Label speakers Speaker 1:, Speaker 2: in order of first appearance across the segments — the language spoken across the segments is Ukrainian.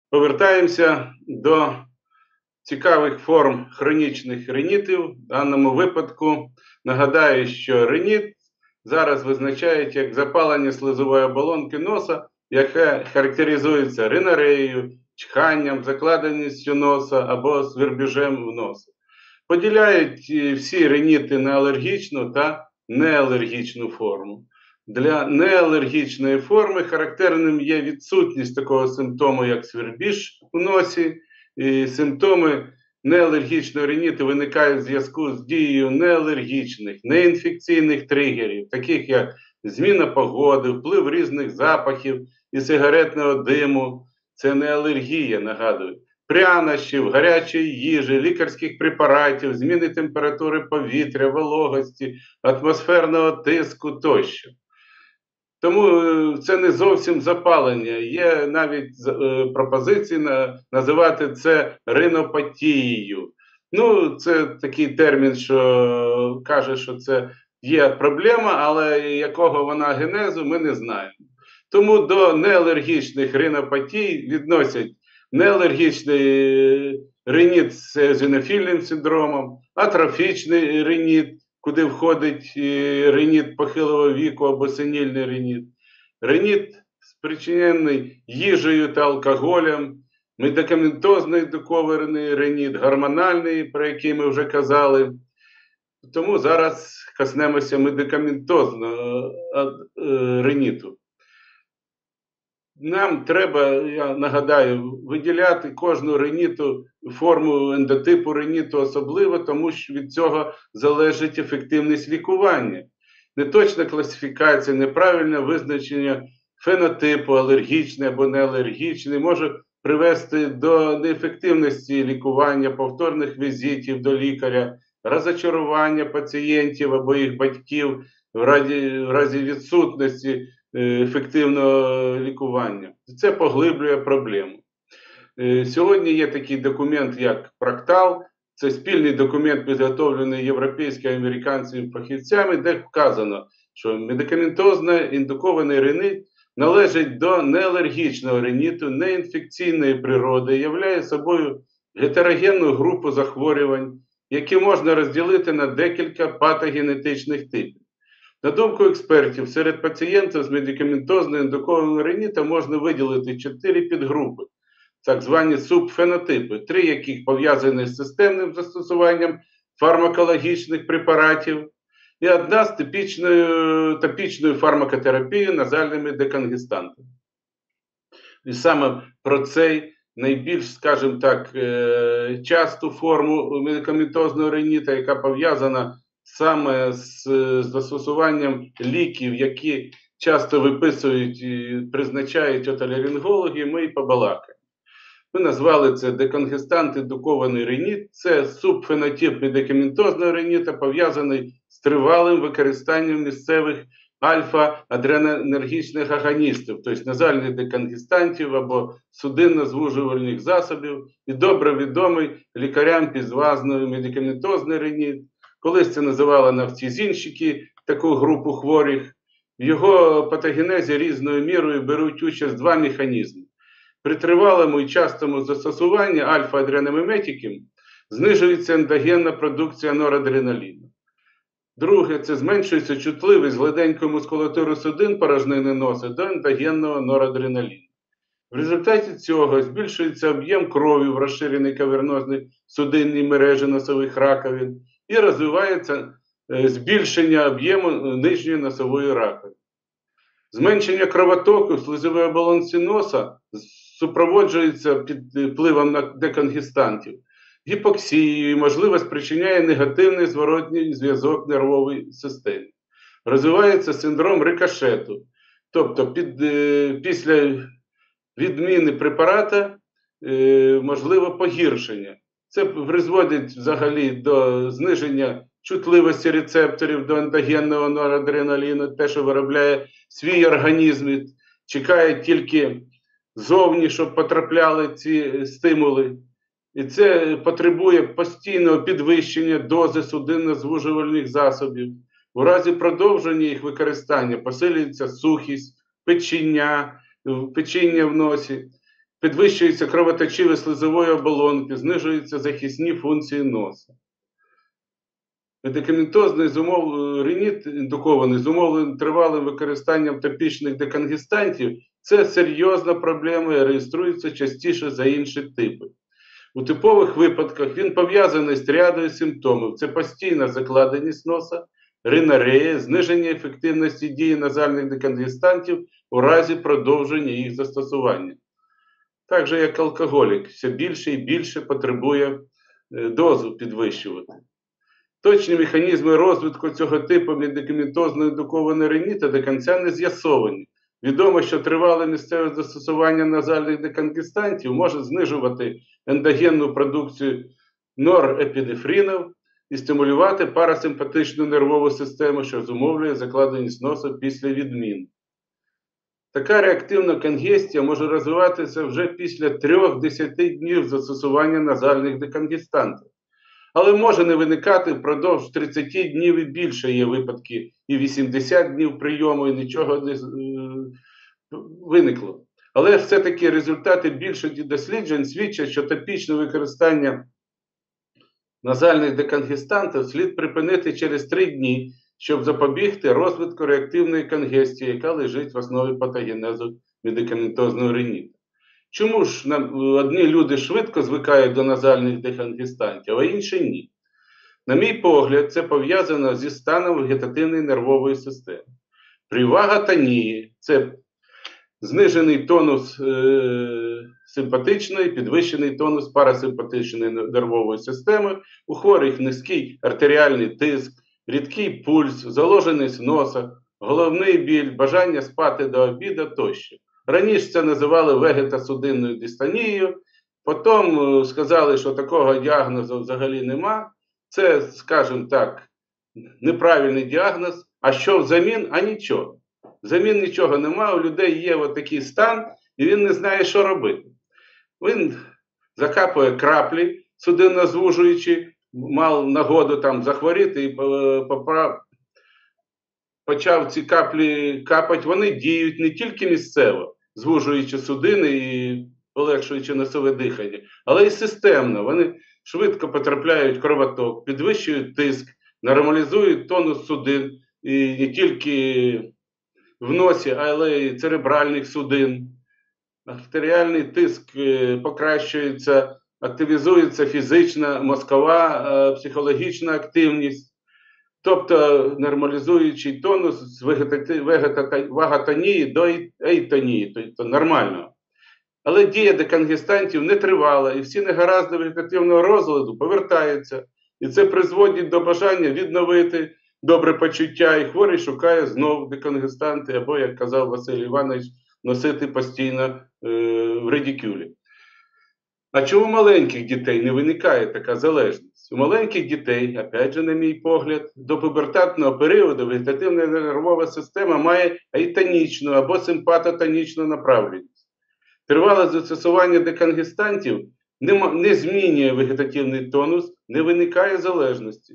Speaker 1: Повертаємося до цікавих форм хронічних ринітів. В даному випадку нагадаю, що ринит зараз визначають як запалення слизової оболонки носа, яке характеризується ринореєю, чханням, закладеністю носа або свербіжем в носа. Поділяють всі риніти на алергічну та неалергічну форму. Для неалергічної форми характерним є відсутність такого симптому, як свербіж у носі. І симптоми неалергічного риніту виникають в зв'язку з дією неалергічних, неінфекційних тригерів, таких як зміна погоди, вплив різних запахів і сигаретного диму. Це не алергія, нагадую. Прянощів, гарячої їжі, лікарських препаратів, зміни температури повітря, вологості, атмосферного тиску тощо. Тому це не зовсім запалення. Є навіть пропозиції називати це ринопатією. Ну, це такий термін, що каже, що це є проблема, але якого вона генезу, ми не знаємо. Тому до неалергічних ринопатій відносять неалергічний риніт з езонофільним синдромом, атрофічний риніт, куди входить риніт похилого віку або сенільний риніт, риніт, спричинений їжею та алкоголем, медикаментозний докований риніт, гормональний, про який ми вже казали. Тому зараз коснемося медикаментозного риніту. Нам треба, я нагадаю, виділяти кожну риніту, форму ендотипу риніту особливо, тому що від цього залежить ефективність лікування. Неточна класифікація, неправильне визначення фенотипу, алергічний або неалергічний, може привести до неефективності лікування, повторних візитів до лікаря, розчарування пацієнтів або їх батьків в разі відсутності ефективного лікування. Це поглиблює проблему. Сьогодні є такий документ, як Практал. Це спільний документ, підготовлений європейськими американськими фахівцями, де вказано, що медикаментозно індукований ринит належить до неалергічного риніту, неінфекційної природи, являє собою гетерогенну групу захворювань, які можна розділити на декілька патогенетичних типів. На думку експертів, серед пацієнтів з медикаментозно індукованим ринітом можна виділити 4 підгрупи, так звані субфенотипи, 3 яких пов'язані з системним застосуванням фармакологічних препаратів і одна з топічною фармакотерапією назальними деконгестантами. І саме про цей найбільш, скажімо так, часту форму медикаментозного риніта, яка пов'язана саме з застосуванням ліків, які часто виписують і призначають отоларингологи, ми і побалакаємо. Ми назвали це деконгестант індукований ринит. Це субфенотип медикаментозного риніта, пов'язаний з тривалим використанням місцевих альфа-адренергічних агоністів, тобто назальних деконгестантів або судинно-звужувальних засобів, і добре відомий лікарям підзвазною медикаментозний ринит. Колись це називали нафтізінщики, таку групу хворих. В його патогенезі різною мірою беруть участь 2 механізми. При тривалому і частому застосуванні альфа-адреноміметиків знижується ендогенна продукція норадреналіну. Друге, це зменшується чутливість гладенької мускулатури судин порожнини носа до ендогенного норадреналіну. В результаті цього збільшується об'єм крові в розширеній кавернозній судинній мережі носових раковин і розвивається збільшення об'єму нижньої носової раковини. Зменшення кровотоку в слизовій оболонці носа супроводжується під впливом на деконгестантів, гіпоксією і, можливо, спричиняє негативний зворотній зв'язок нервової системи. Розвивається синдром рикошету, тобто після відміни препарата можливо погіршення. Це призводить взагалі до зниження чутливості рецепторів до ендогенного норадреналіну, те, що виробляє свій організм, чекає тільки зовні, щоб потрапляли ці стимули. І це потребує постійного підвищення дози судинно-звужувальних засобів. У разі продовження їх використання посилюється сухість, печіння в носі. підвищуються кровоточиві слизової оболонки, знижуються захисні функції носа. Медикаментозний реніт індукований зумовлений тривалим використанням топічних деконгестантів – це серйозна проблема і реєструється частіше за інші типи. У типових випадках він пов'язаний з рядою симптомів. Це постійна закладеність носа, ринорея, зниження ефективності дії назальних деконгестантів у разі продовження їх застосування. Так же, як алкоголік, все більше і більше потребує дозу підвищувати. Точні механізми розвитку цього типу медикаментозно індукованого реніта до кінця не з'ясовані. Відомо, що тривале місцеве застосування назальних деконгестантів може знижувати ендогенну продукцію норепінефринів і стимулювати парасимпатичну нервову систему, що зумовлює закладеність носу після відмін. Така реактивна конгестія може розвиватися вже після 3-10 днів застосування назальних деконгестантів. Але може не виникати впродовж 30 днів і більше. Є випадки і 80 днів прийому, і нічого не виникло. Але все-таки результати більшості досліджень свідчать, що топічне використання назальних деконгестантів слід припинити через 3 дні, щоб запобігти розвитку реактивної конгестії, яка лежить в основі патогенезу медикаментозного реніту. Чому ж одні люди швидко звикають до назальних деконгестантів, а інші ні? На мій погляд, це пов'язано зі станом вегетативної нервової системи. При ваготонії – це знижений тонус симпатичної, підвищений тонус парасимпатичної нервової системи, у хворих низький артеріальний тиск, рідкий пульс, заложеність носа, головний біль, бажання спати до обіду тощо. Раніше це називали вегетосудинною дистонією, потім сказали, що такого діагнозу взагалі нема. Це, скажімо так, неправильний діагноз. А що взамін? А нічого. Взамін нічого нема, у людей є такий стан, і він не знає, що робити. Він закапує краплі, судиннозвужуючи, мав нагоду там захворіти і почав ці каплі капати. Вони діють не тільки місцево, звужуючи судини і полегшуючи носове дихання, але й системно. Вони швидко потрапляють в кровоток, підвищують тиск, нормалізують тонус судин, і не тільки в носі, але й церебральних судин. Артеріальний тиск покращується, активізується фізична, мозкова, психологічна активність. Тобто нормалізуючий тонус з ваготонії до ейтонії, тобто нормального. Але дія деконгестантів не тривала, і всі негаразди вегетативного розладу повертаються. І це призводить до бажання відновити добре почуття, і хворий шукає знову деконгестанти, або, як казав Василь Іванович, носити постійно в редикюлі. А чому у маленьких дітей не виникає така залежність? У маленьких дітей, опять же, на мій погляд, до пубертатного періоду вегетативна нервова система має ейтонічну або симпатотонічну направленість. Тривале застосування деконгестантів не змінює вегетативний тонус, не виникає залежності.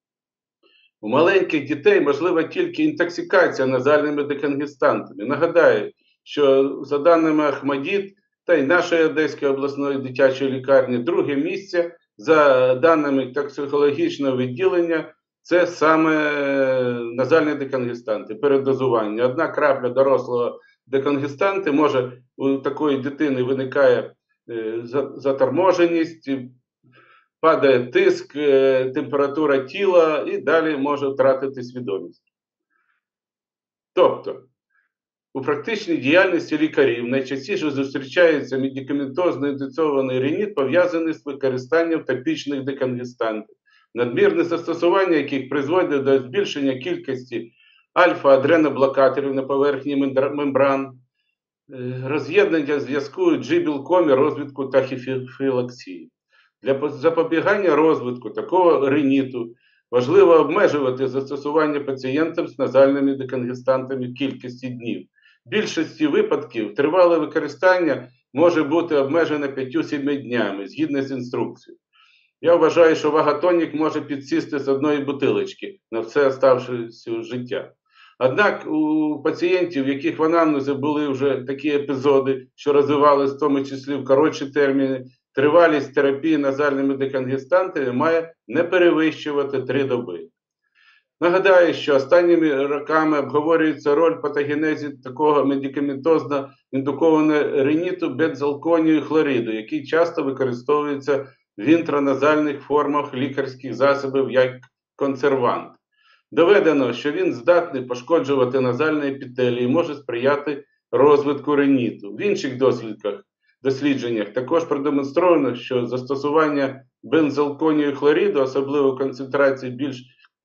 Speaker 1: У маленьких дітей можлива тільки інтоксикація назальними деконгестантами. Нагадаю, що за даними Ахмадіт та й нашої Одеської обласної дитячої лікарні, друге місце за даними токсикологічного відділення це саме назальні деконгестанти, передозування. Одна крапля дорослого деконгестанти може у такої дитини виникає заторможеність, падає тиск, температура тіла і далі може втратити свідомість. Тобто, у практичній діяльності лікарів найчастіше зустрічається медикаментозно індуційований реніт, пов'язаний з використанням топічних деконгестантів, надмірне застосування яких призводить до збільшення кількості альфа-адреноблокаторів на поверхні мембран, роз'єднання зв'язку G-білком і розвитку тахіфілаксії. Для запобігання розвитку такого реніту важливо обмежувати застосування пацієнтам з назальними деконгестантами в кількості днів. В більшості випадків тривале використання може бути обмежене 5-7 днями, згідно з інструкцією. Я вважаю, що ваготонік може підсісти з одної бутилочки на все оставшееся життя. Однак у пацієнтів, в яких в анамнезі були вже такі епізоди, що розвивалися в тому числі в коротші терміни, тривалість терапії назальними деконгестантами має не перевищувати 3 доби. Нагадаю, що останніми роками обговорюється роль патогенезі такого медикаментозно індукованого риніту бензалконію хлориду, який часто використовується в інтраназальних формах лікарських засобів як консервант. Доведено, що він здатний пошкоджувати назальні епітелії і може сприяти розвитку риніту. В інших дослідженнях також продемонстровано, що застосування бензалконію хлориду, особливо в концентрації більш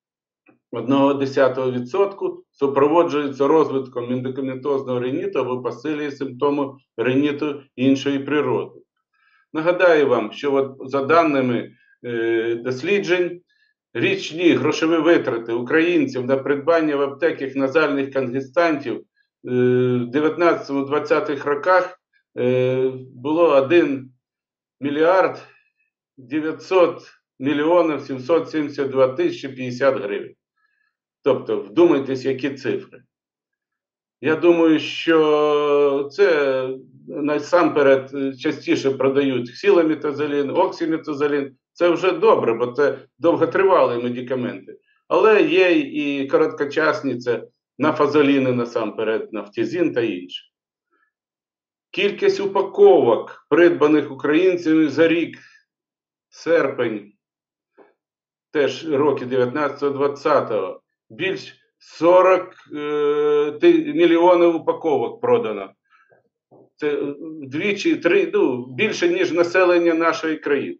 Speaker 1: 0,1% супроводжується розвитком медикаментозного риніту або посилює симптоми риніту іншої природи. Нагадаю вам, що за даними досліджень, річні грошові витрати українців на придбання в аптеках назальних конгестантів в 19-20 роках було 1 мільярд 900 мільйонів 772 тисячі 50 гривень. Тобто, вдумайтесь, які цифри. Я думаю, що це насамперед частіше продають ксилометазолін, оксиметазолін. Це вже добре, бо це довготривалі медикаменти. Але є і короткочасні, це нафазоліни насамперед, нафтизин та інше. Кількість упаковок, придбаних українцями за рік, серпень, теж роки 19-20, більш 40 мільйонів упаковок продано. Це вдвічі, більше, ніж населення нашої країни.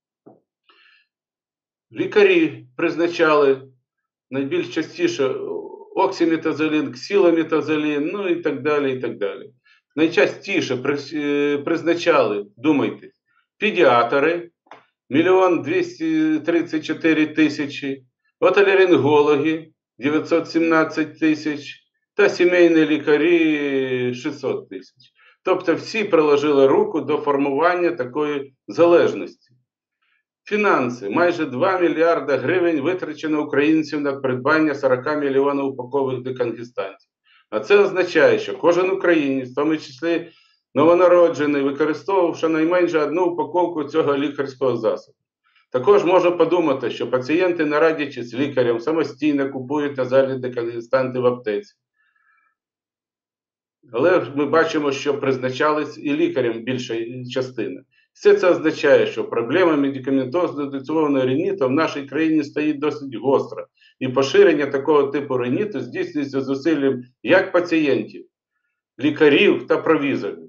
Speaker 1: Лікарі призначали найбільш частіше оксиметазолін, ксилометазолін, ну і так далі, і так далі. Найчастіше призначали, думайте, педіатри, 1 234 тисячі, отоларингологи, 917 тисяч, та сімейні лікарі 600 тисяч. Тобто всі приложили руку до формування такої залежності. Фінанси. Майже 2 мільярда гривень витрачено українців на придбання 40 мільйонів упаковок деконгестантів. А це означає, що кожен українець, в тому числі новонароджений, використовував щонайменше 1 упаковку цього лікарського засобу. Також можна подумати, що пацієнти, не радячись з лікарем, самостійно купують назальні деконгестанти в аптеці. Але ми бачимо, що призначались і лікарям більша частина. Все це означає, що проблема медикаментозно-індуційного риніту в нашій країні стоїть досить гостро. І поширення такого типу риніту здійснюється зусиллям як пацієнтів, лікарів та провізорів.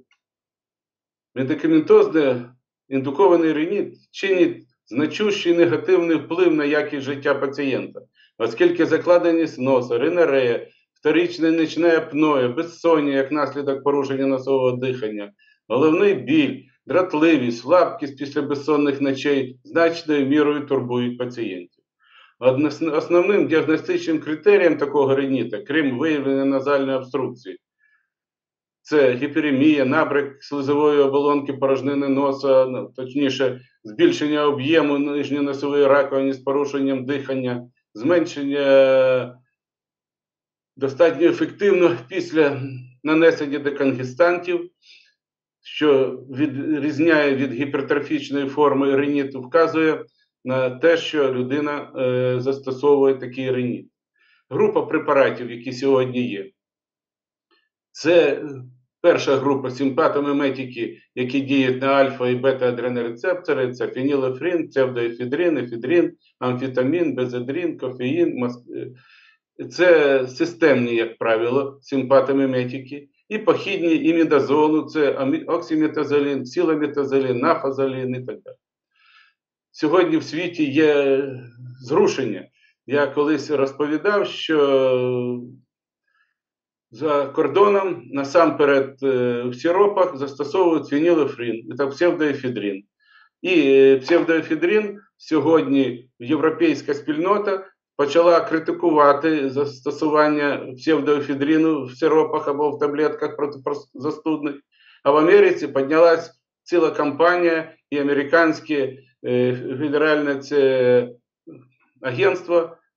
Speaker 1: Медикаментозно-індукований риніт чинить значущий негативний вплив на якість життя пацієнта, оскільки закладеність носа, ринорея, вторичне нічне апноє, безсоння як наслідок порушення носового дихання, головний біль, дратливість, слабкість після безсонних ночей значною мірою турбують пацієнтів. Основним діагностичним критерієм такого риніта, крім виявлення назальної обструкції, це гіперемія, набряк слизової оболонки порожнини носа, точніше, збільшення об'єму нижньоносової раковини з порушенням дихання, зменшення достатньо ефективно після нанесення деконгестантів, що відрізняє від гіпертрофічної форми риніту, вказує на те, що людина застосовує такий риніт. Група препаратів, які сьогодні є, це перша група симпатоміметики, які діють на альфа і бета-адренорецептори, це фенілефрин, псевдоефедрин, ефедрин, амфетамін, безедрин, кофеїн. Це системні, як правило, симпатоміметики. І похідні імідазолу, це оксиметазолін, ксилометазолін, нафазолін і так далі. Сьогодні в світі є зрушення. Я колись розповідав, що за кордоном насамперед в сиропах застосовують фенілефрин, це псевдоефедрин. І псевдоефедрин сьогодні європейська спільнота почала критикувати застосування псевдоефедрину в сиропах або в таблетках протизастудних. А в Америці піднялась ціла кампанія, і американське федеральне агентство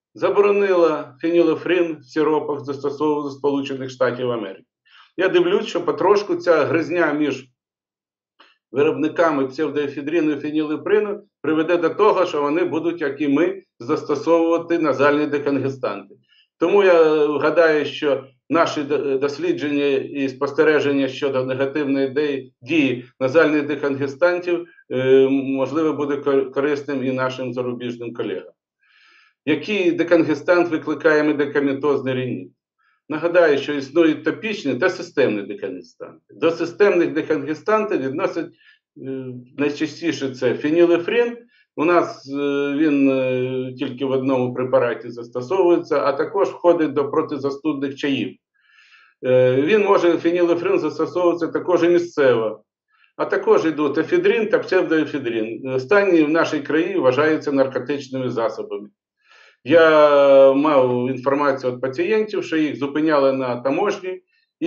Speaker 1: заборонила фенілефрин в сиропах застосовувати Сполучених Штатів Америки. Я дивлюсь, що потрошку ця гризня між виробниками псевдоефедрину і фенілеприну приведе до того, що вони будуть, як і ми, застосовувати назальні деконгестанти. Тому я гадаю, що наші дослідження і спостереження щодо негативної дії назальних деконгестантів, можливо, буде корисним і нашим зарубіжним колегам. Який деконгестант викликає медикаментозний риніт? Нагадаю, що існують топічні та системні деконгестанти. До системних деконгестантів відносять найчастіше це фенілефрин. У нас він тільки в одному препараті застосовується, а також входить до протизастудних чаїв. Фенілефрин застосовується також і місцево. А також йдуть ефедрин та псевдоефедрин. Останні в нашій країні вважаються наркотичними засобами. Я мав інформацію від пацієнтів, що їх зупиняли на таможні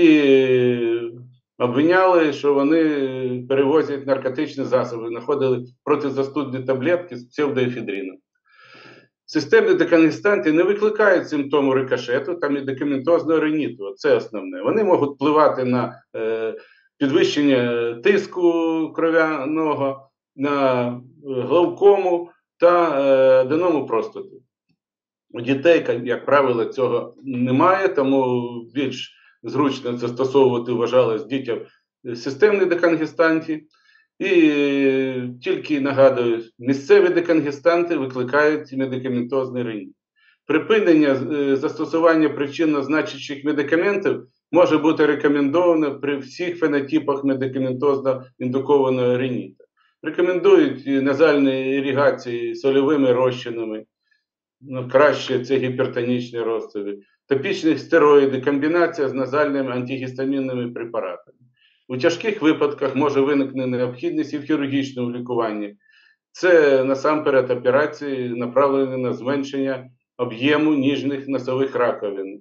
Speaker 1: і обвиняли, що вони перевозять наркотичні засоби, знаходили протизастудні таблетки з псевдоефедрином. Системні деконгестанти не викликають симптому рикошету та медикаментозного риніту. Це основне. Вони можуть впливати на підвищення тиску кров'яного, на глаукому та аденому простати. У дітей, як правило, цього немає, тому більш зручно застосовувати, вважалось, дітям системні деконгестанти. І тільки, нагадую, місцеві деконгестанти викликають медикаментозний риніт. Припинення застосування причинно-значущих медикаментів може бути рекомендовано при всіх фенотипах медикаментозно індукованого риніту. Рекомендують назальні іригації сольовими розчинами. Краще це гіпертонічні розтови, топічні стероїди, комбінація з назальними антигістамінними препаратами. У тяжких випадках може виникнути необхідність і в хірургічному лікуванні. Це насамперед операції, направлені на зменшення об'єму ніжних носових раковин.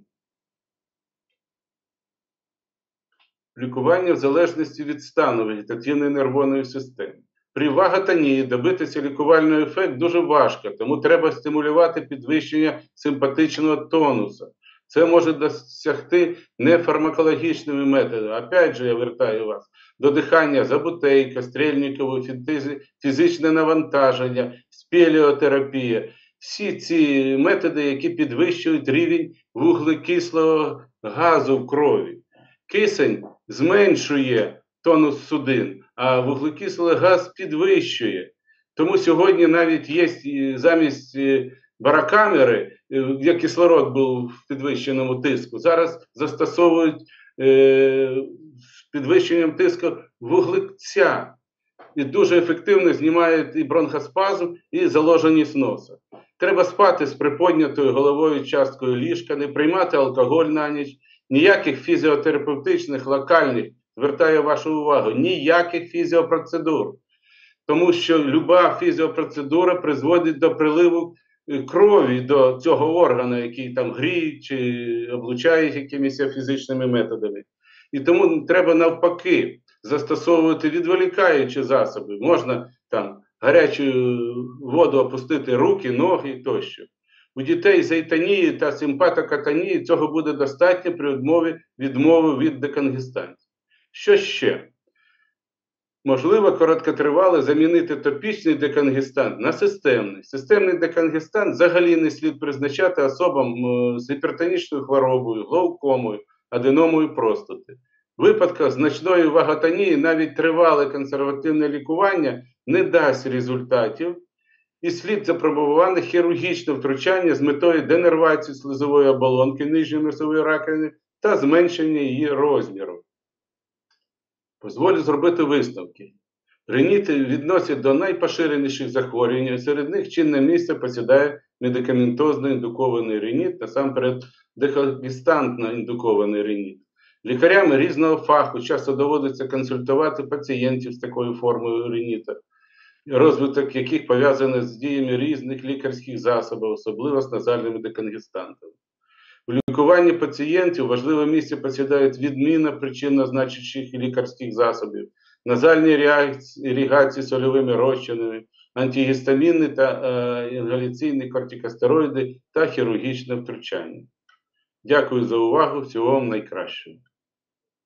Speaker 1: Лікування в залежності від стану вегетативної нервової системи. При ваготонії добитися лікувального ефекту дуже важко, тому треба стимулювати підвищення симпатичного тонусу. Це може досягти нефармакологічними методами. Опять же, я вертаю вас до дихання забутейка, стрільникової фізичне навантаження, спелеотерапія. Всі ці методи, які підвищують рівень вуглекислого газу в крові. Кисень зменшує тонус судин, а вуглекислий газ підвищує. Тому сьогодні навіть є замість барокамери, де кислород був в підвищеному тиску, зараз застосовують з підвищенням тиску вуглекця. І дуже ефективно знімають і бронхоспазм, і заложеність носа. Треба спати з приподнятою головою часткою ліжка, не приймати алкоголь на ніч, ніяких фізіотерапевтичних, локальних, звертаю вашу увагу, ніяких фізіопроцедур. Тому що люба фізіопроцедура призводить до приливу крові до цього органу, який там гріють чи облучають якимись фізичними методами. І тому треба навпаки застосовувати відволікаючі засоби. Можна там гарячу воду опустити руки, ноги тощо. У дітей з ейтонії та симпатокатонії цього буде достатньо при відмови від деконгестантів. Що ще? Можливо, короткотривало замінити топічний деконгестант на системний. Системний деконгестант взагалі не слід призначати особам з гіпертонічною хворобою, глаукомою, аденомою простати. В випадках значної ваготонії навіть тривале консервативне лікування не дасть результатів, і слід запропонувати хірургічне втручання з метою денервації слизової оболонки нижньої носової раковини та зменшення її розміру. Дозволю зробити висновки. Риніти відносять до найпоширеніших захворювань, серед них чинне місце посідає медикаментозно індукований риніт, насамперед деконгестантно індукований риніт. Лікарям різного фаху часто доводиться консультувати пацієнтів з такою формою риніта, розвиток яких пов'язаний з діями різних лікарських засобів, особливо з назальними деконгестантами. У лікуванні пацієнтів важливе місце посідають відміна причинно-значущих лікарських засобів, назальні іригації сольовими розчинами, антигістамінні та інгаляційні кортикостероїди та хірургічне втручання. Дякую за увагу. Всього вам найкращого.